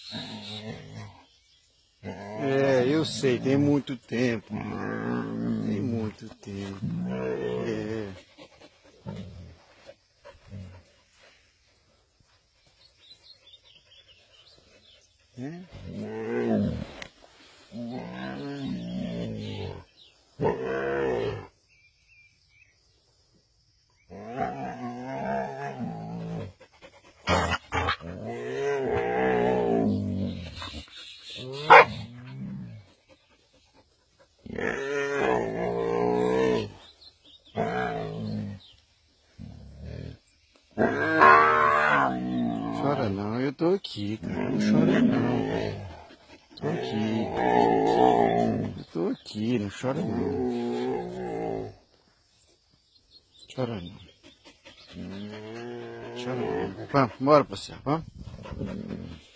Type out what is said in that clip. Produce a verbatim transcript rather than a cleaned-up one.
É, eu sei, tem muito tempo. Tem muito tempo. É. É. Chora não, eu tô aqui, cara. Não chora não. Tô aqui. Eu tô aqui, não chora não. Chora não. Chora não. Vamos, bora passear, vamos?